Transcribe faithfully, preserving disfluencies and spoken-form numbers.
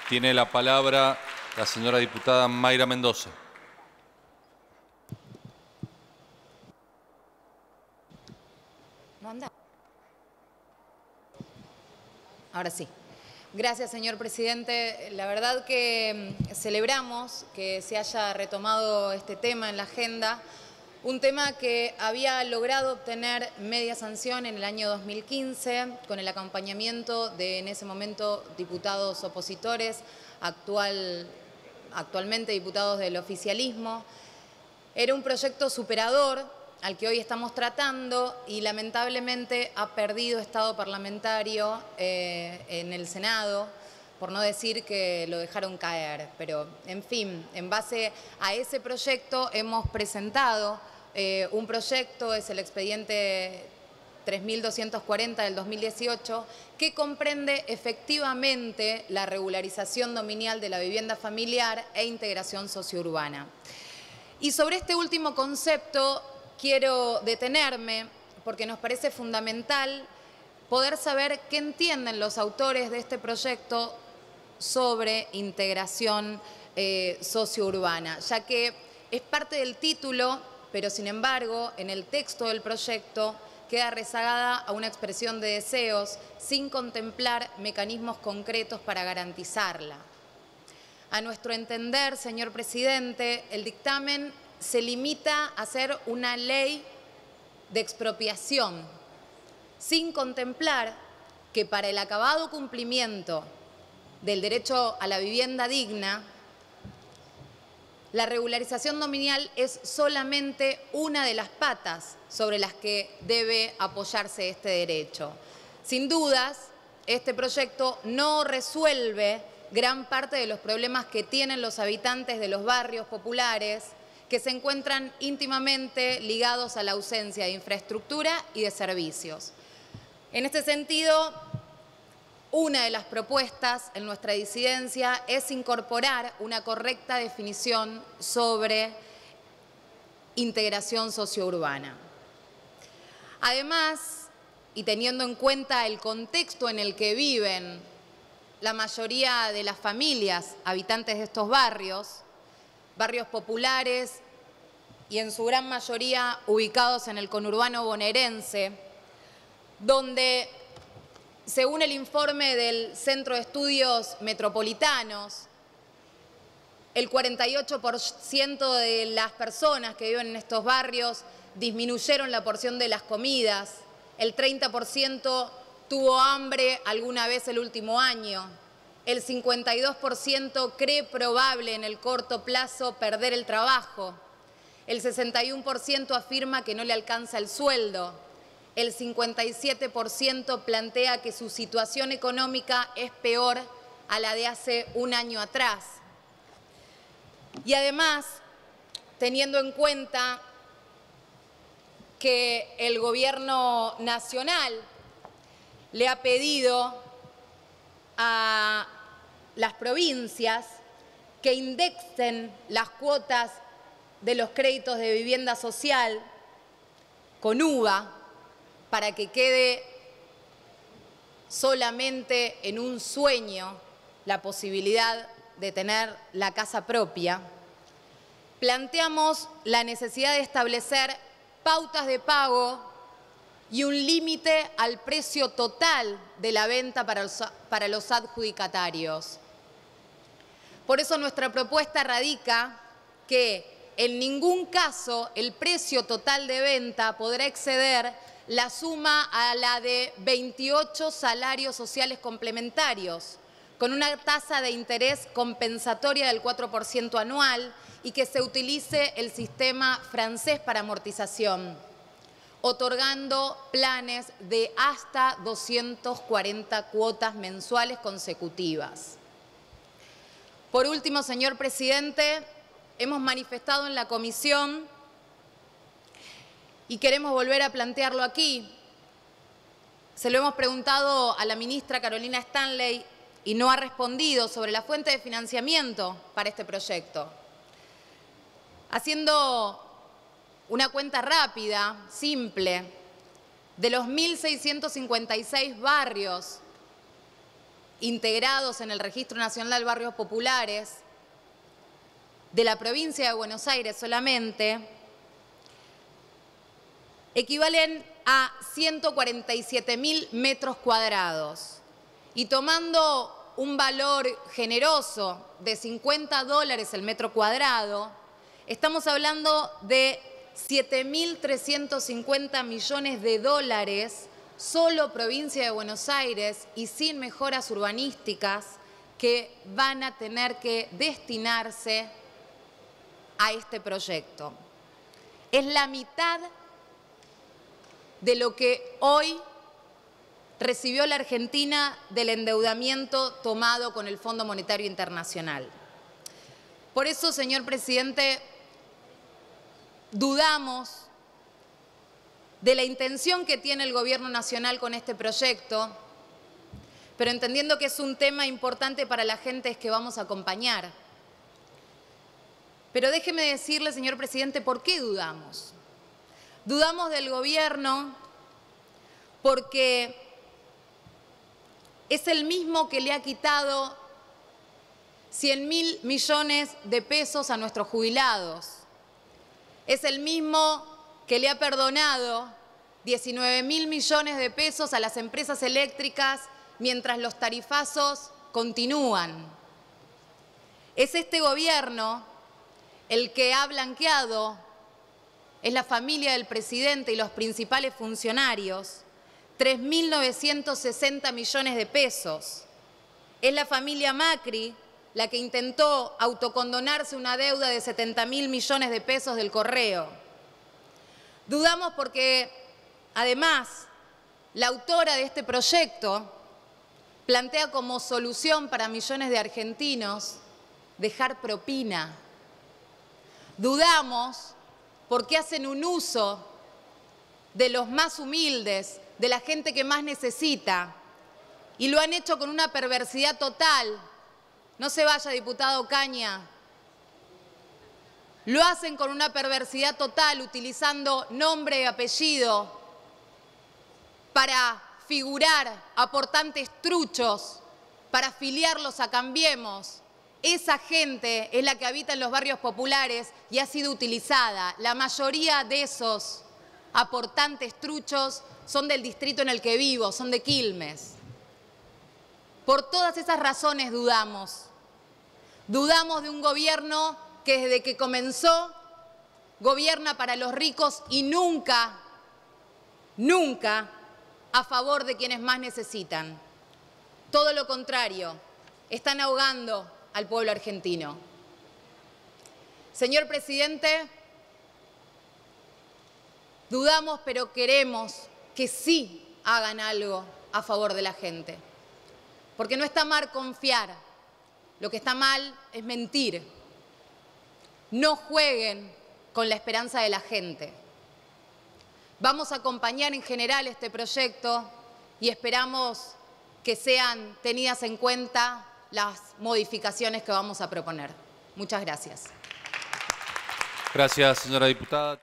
Tiene la palabra la señora diputada Mayra Mendoza. ¿No anda? Ahora sí. Gracias, señor presidente. La verdad que celebramos que se haya retomado este tema en la agenda, un tema que había logrado obtener media sanción en el año dos mil quince con el acompañamiento de, en ese momento, diputados opositores, actual, actualmente diputados del oficialismo. Era un proyecto superador al que hoy estamos tratando y lamentablemente ha perdido estado parlamentario eh, en el Senado, por no decir que lo dejaron caer. Pero, en fin, en base a ese proyecto hemos presentado eh, un proyecto, es el expediente tres mil doscientos cuarenta del dos mil dieciocho, que comprende efectivamente la regularización dominial de la vivienda familiar e integración sociourbana. Y sobre este último concepto quiero detenerme porque nos parece fundamental poder saber qué entienden los autores de este proyecto sobre integración eh, sociourbana, ya que es parte del título, pero sin embargo en el texto del proyecto queda rezagada a una expresión de deseos sin contemplar mecanismos concretos para garantizarla. A nuestro entender, señor presidente, el dictamen se limita a hacer una ley de expropiación, sin contemplar que para el acabado cumplimiento del derecho a la vivienda digna, la regularización dominial es solamente una de las patas sobre las que debe apoyarse este derecho. Sin dudas, este proyecto no resuelve gran parte de los problemas que tienen los habitantes de los barrios populares, que se encuentran íntimamente ligados a la ausencia de infraestructura y de servicios. En este sentido, una de las propuestas en nuestra disidencia es incorporar una correcta definición sobre integración sociourbana. Además, y teniendo en cuenta el contexto en el que viven la mayoría de las familias habitantes de estos barrios, barrios populares y en su gran mayoría ubicados en el conurbano bonaerense, donde, según el informe del Centro de Estudios Metropolitanos, el cuarenta y ocho por ciento de las personas que viven en estos barrios disminuyeron la porción de las comidas, el treinta por ciento tuvo hambre alguna vez el último año, el cincuenta y dos por ciento cree probable en el corto plazo perder el trabajo, el sesenta y uno por ciento afirma que no le alcanza el sueldo, el cincuenta y siete por ciento plantea que su situación económica es peor a la de hace un año atrás. Y además, teniendo en cuenta que el Gobierno nacional le ha pedido a las provincias que indexen las cuotas de los créditos de vivienda social con U V A para que quede solamente en un sueño la posibilidad de tener la casa propia, planteamos la necesidad de establecer pautas de pago y un límite al precio total de la venta para los, para los adjudicatarios. Por eso nuestra propuesta radica que en ningún caso el precio total de venta podrá exceder la suma a la de veintiocho salarios sociales complementarios, con una tasa de interés compensatoria del cuatro por ciento anual y que se utilice el sistema francés para amortización, otorgando planes de hasta doscientas cuarenta cuotas mensuales consecutivas. Por último, señor presidente, hemos manifestado en la comisión y queremos volver a plantearlo aquí. Se lo hemos preguntado a la ministra Carolina Stanley y no ha respondido sobre la fuente de financiamiento para este proyecto. Haciendo una cuenta rápida, simple, de los mil seiscientos cincuenta y seis barrios integrados en el Registro Nacional de Barrios Populares de la provincia de Buenos Aires solamente, equivalen a ciento cuarenta y siete mil metros cuadrados. Y tomando un valor generoso de cincuenta dólares el metro cuadrado, estamos hablando de siete mil trescientos cincuenta millones de dólares solo provincia de Buenos Aires y sin mejoras urbanísticas que van a tener que destinarse a este proyecto. Es la mitad de lo que hoy recibió la Argentina del endeudamiento tomado con el Fondo Monetario Internacional. Por eso, señor presidente, dudamos de la intención que tiene el Gobierno Nacional con este proyecto, pero entendiendo que es un tema importante para la gente es que vamos a acompañar. Pero déjeme decirle, señor presidente, ¿por qué dudamos? Dudamos del Gobierno porque es el mismo que le ha quitado cien mil millones de pesos a nuestros jubilados. Es el mismo que le ha perdonado diecinueve mil millones de pesos a las empresas eléctricas mientras los tarifazos continúan. Es este gobierno el que ha blanqueado, es la familia del presidente y los principales funcionarios, tres mil novecientos sesenta millones de pesos. Es la familia Macri la que intentó autocondonarse una deuda de setenta mil millones de pesos del Correo. Dudamos porque, además, la autora de este proyecto plantea como solución para millones de argentinos dejar propina. Dudamos porque hacen un uso de los más humildes, de la gente que más necesita, y lo han hecho con una perversidad total. No se vaya, diputado Ocaña. Lo hacen con una perversidad total, utilizando nombre y apellido para figurar aportantes truchos, para afiliarlos a Cambiemos. Esa gente es la que habita en los barrios populares y ha sido utilizada. La mayoría de esos aportantes truchos son del distrito en el que vivo, son de Quilmes. Por todas esas razones dudamos. Dudamos de un gobierno que desde que comenzó gobierna para los ricos y nunca, nunca a favor de quienes más necesitan. Todo lo contrario, están ahogando al pueblo argentino. Señor presidente, dudamos, pero queremos que sí hagan algo a favor de la gente. Porque no está mal confiar, lo que está mal es mentir. No jueguen con la esperanza de la gente. Vamos a acompañar en general este proyecto y esperamos que sean tenidas en cuenta las modificaciones que vamos a proponer. Muchas gracias. Gracias, señora diputada.